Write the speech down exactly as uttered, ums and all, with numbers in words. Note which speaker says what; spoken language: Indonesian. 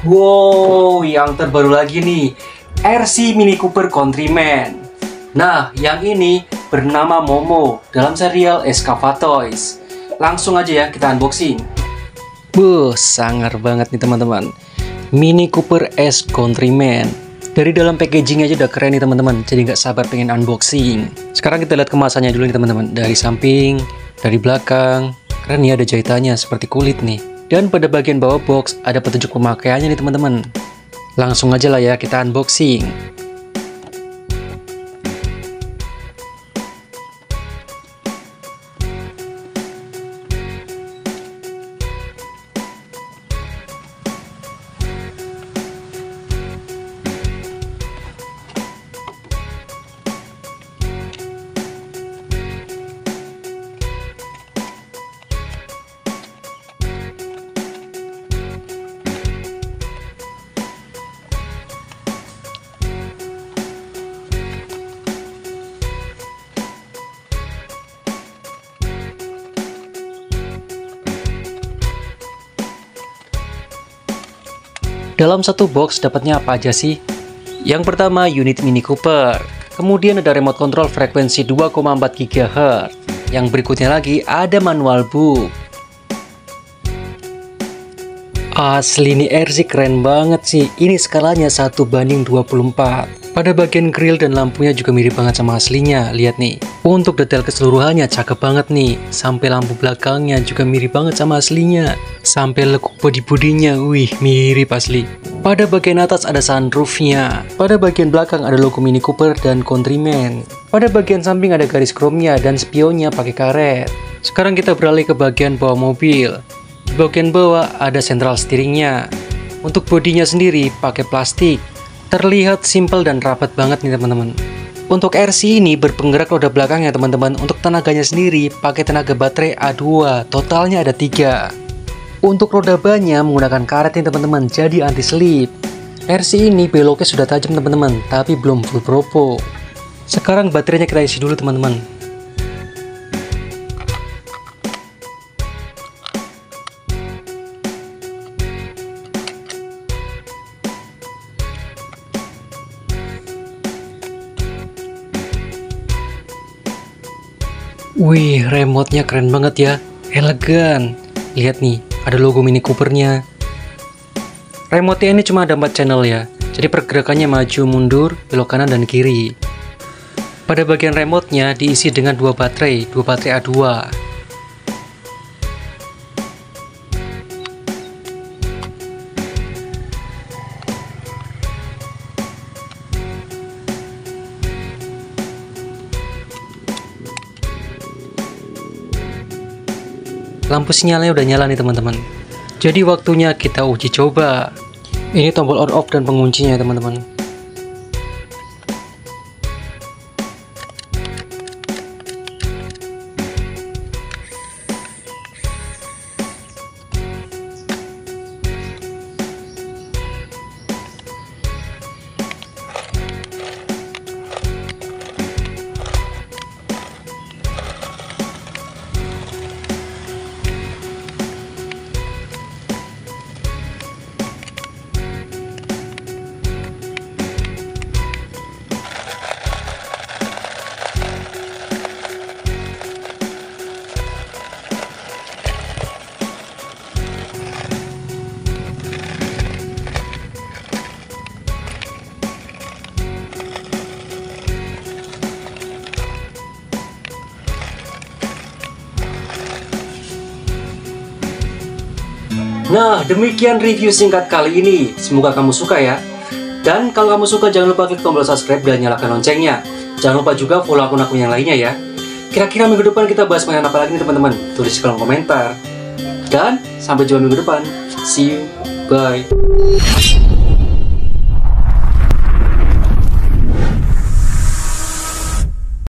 Speaker 1: Wow, yang terbaru lagi nih, R C Mini Cooper Countryman. Nah, yang ini bernama Momo dalam serial Escavatoys. Langsung aja ya kita unboxing. Buh, sangar banget nih teman-teman. Mini Cooper S Countryman. Dari dalam packaging aja udah keren nih teman-teman. Jadi nggak sabar pengen unboxing. Sekarang kita lihat kemasannya dulu nih teman-teman. Dari samping, dari belakang. Keren nih, ada jahitannya seperti kulit nih. Dan pada bagian bawah box ada petunjuk pemakaiannya nih teman-teman. Langsung aja lah ya kita unboxing. Dalam satu box dapatnya apa aja sih? Yang pertama unit Mini Cooper. Kemudian ada remote control frekuensi dua koma empat gigahertz. Yang berikutnya lagi ada manual book. Asli nih R C keren banget sih. Ini skalanya satu banding dua puluh empat. Pada bagian grill dan lampunya juga mirip banget sama aslinya. Lihat nih. Untuk detail keseluruhannya cakep banget nih. Sampai lampu belakangnya juga mirip banget sama aslinya. Sampai lekuk bodi-bodinya, wih mirip asli. Pada bagian atas ada sunroofnya. Pada bagian belakang ada logo Mini Cooper dan Countryman. Pada bagian samping ada garis kromnya dan spionnya pakai karet. Sekarang kita beralih ke bagian bawah mobil. Di bagian bawah ada central steeringnya. Untuk bodinya sendiri pakai plastik. Terlihat simpel dan rapat banget nih teman-teman. Untuk R C ini berpenggerak roda belakangnya teman-teman. Untuk tenaganya sendiri pakai tenaga baterai A dua. Totalnya ada tiga. Untuk roda bannya menggunakan karet nih teman-teman, jadi anti slip. R C ini beloknya sudah tajam teman-teman, tapi belum full propo. Sekarang baterainya kita isi dulu teman-teman. Wih, remote-nya keren banget ya, elegan. Lihat nih, ada logo Mini Cooper-nya. Remote-nya ini cuma ada empat channel ya. Jadi pergerakannya maju, mundur, belok kanan dan kiri. Pada bagian remote-nya diisi dengan dua baterai, dua baterai A dua. Lampu sinyalnya udah nyala nih teman-teman. Jadi waktunya kita uji coba. Ini tombol on off dan penguncinya teman-teman. Nah, demikian review singkat kali ini. Semoga kamu suka ya. Dan kalau kamu suka, jangan lupa klik tombol subscribe dan nyalakan loncengnya. Jangan lupa juga follow akun-akun yang lainnya ya. Kira-kira minggu depan kita bahas mainan apa lagi nih teman-teman? Tulis di kolom komentar. Dan sampai jumpa minggu depan. See you. Bye.